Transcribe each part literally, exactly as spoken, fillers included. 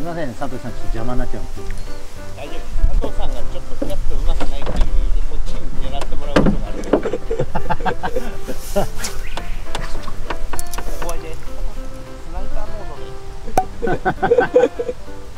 ませんね、佐藤さん、ちょっと邪魔になっちゃうんですけど。 大丈夫。佐藤さんがちょっとキャストうまくないっていう理由でこっちに狙ってもらうことがある。ここでスナイパーモードで。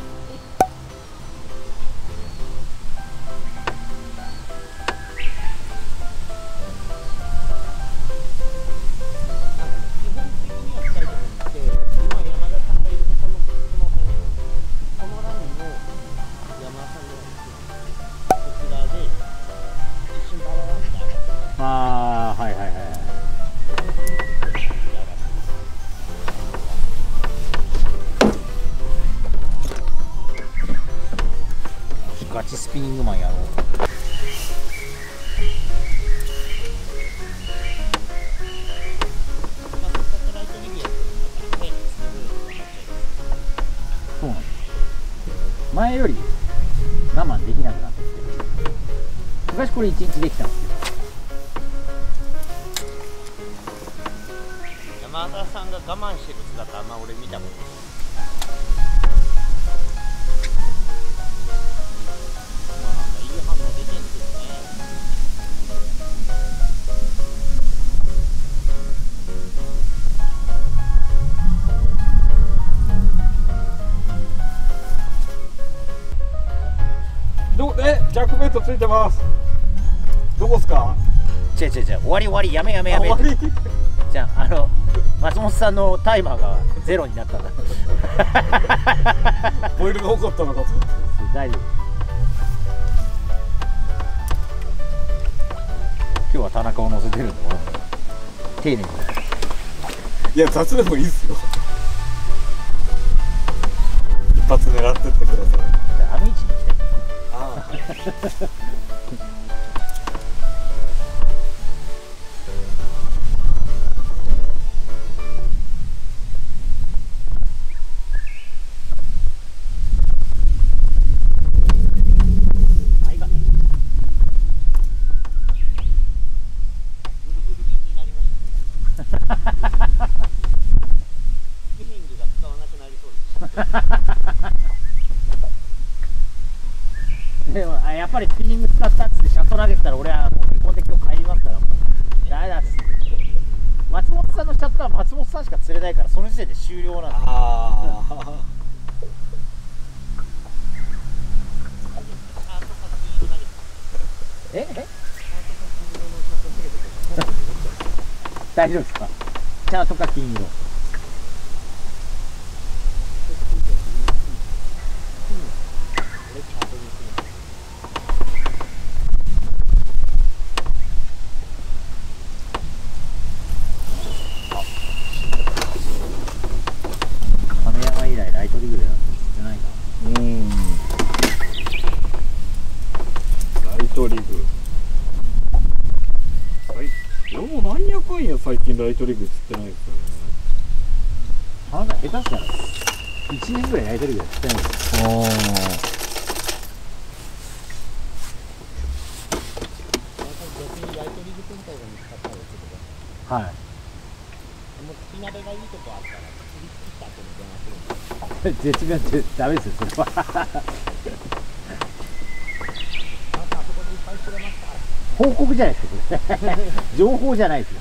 ああ、はいはいはい。ガチスピニングマンやろう。そうなんです。前より我慢できなくなってきてる。昔これいちにちできたんですけど。 山田さんが我慢してる姿あんま俺見たことない。まあなんかいい反応出てるんですよね。 どえジャックベットついてます。どこっすか？ 違う違う違う、終わり終わり、やめやめやめ。 終わり。 じゃあ、あの松本さんのタイマーがゼロになったんだ。 ボイルが多かったのかと。 大丈夫。今日は田中を乗せてるのは丁寧に。 いや雑でもいいっすよ。一発狙ってってください。 あの位置に来て。 ああ。 でもあやっぱりスピニング使ったっつってシャト投げてたら俺はもうへこんで今日帰りますからもうダメだっつって。松本さんのシャッターは松本さんしか釣れないからその時点で終了なんです。 ああ。 ええ大丈夫ですか？チャートか金色。亀山以来ライトリグでなんて釣ってないか。 うん。ライトリグ。はい。俺もなんやかんや最近ライトリグ釣ってないですよね。 あなた下手したらいちねんぐらいライトリグで釣ってないです。 ああ。 はい。 もう吹き鍋がいいとこあったら釣り切った後に電話するんです。 絶妙ってダメですよそれは。 あなたあそこでいっぱい釣れました。 報告じゃないですかこれ。情報じゃないですよ。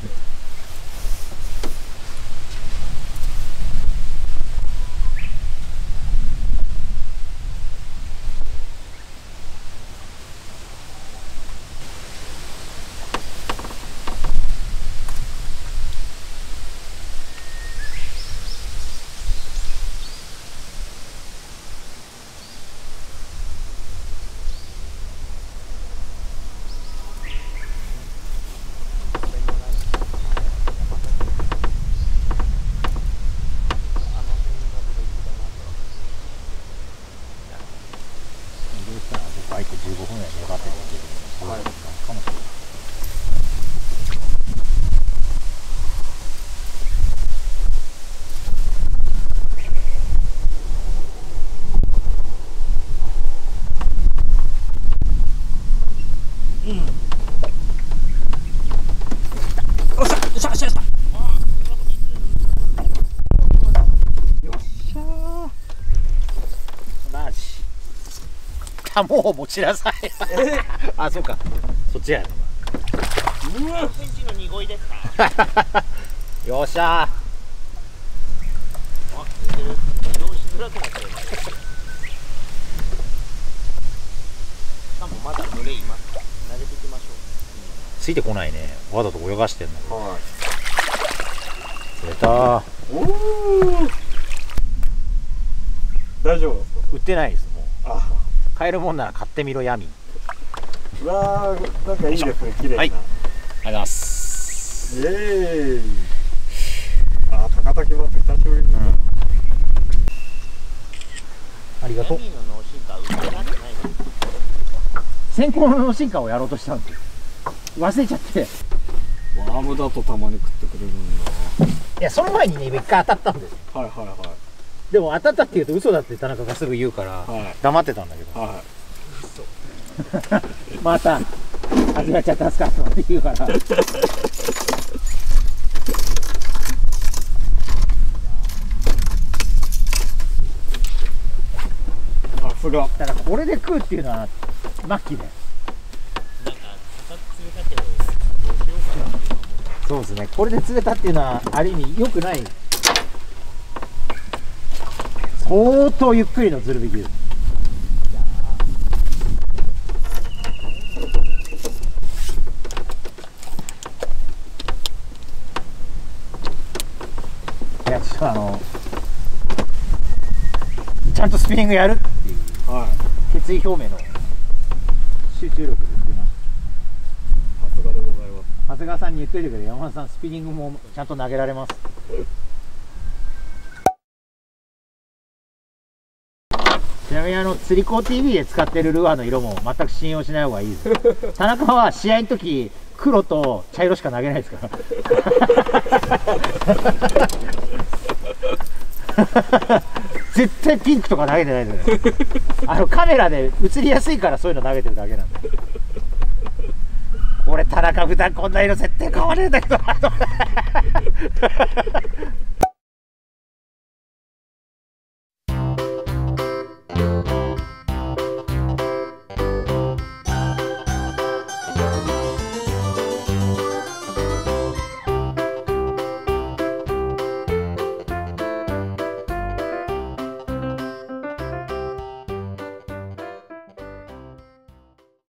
玉を持ちなさい。あ、そうか。そっちやね。 うわ、センチの濁いですか。 よっしゃー。 あ、出てる。移動しづらくなったよね。しかもまだ群れいます。投げていきましょう。 ついてこないね。わざと泳がしてんの。 はい。 釣れたー。 おお。大丈夫ですか。 売ってないです。もうあ、 買えるもんなら買ってみろ闇。 うわー、なんかいいですね、綺麗な。 はい、ありがとうございます。 イエーイ。あ、高滝バス久しぶりに見た。 うん、ありがとう。 ヤミーの脳進化売ってなくないの。 先行の脳進化をやろうとしたんですよ。忘れちゃって。 ワームだとたまに食ってくれるんだ。 いや、その前にね、一回当たったんですよ。 はいはいはい。 でも当たったって言うと嘘だって田中がすぐ言うから、 はい、 黙ってたんだけど、 はい、 また「始まっちゃったんすか?」とかって言うからさすが。 だからこれで食うっていうのは末期で、 なんか高く釣れたけどどうしようかなって今思った。 そうですね、これで釣れたっていうのはある意味良くない。相当ゆっくりの釣るべきです。いや、ちょっとあのちゃんとスピニングやるっていう、 はい、 決意表明の集中力で言ってました。 さすがでございます。 長谷川さんに言っといてくれ、山田さんスピニングもちゃんと投げられます。ちなみにあの釣り子 ティーブイ で使ってるルアーの色も全く信用しない方がいいです。田中は試合の時黒と茶色しか投げないですから絶対ピンクとか投げてないですよ。あのカメラで映りやすいからそういうの投げてるだけなんで。俺田中普段こんな色絶対変われるんだけど